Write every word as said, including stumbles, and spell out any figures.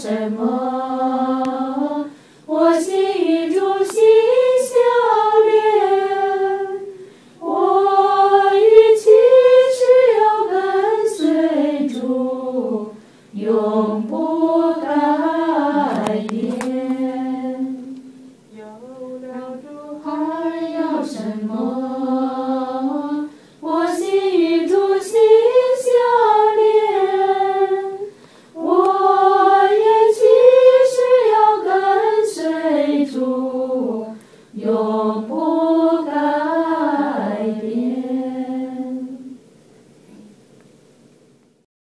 什么？我心与主心相连，我一起只要跟随主，永不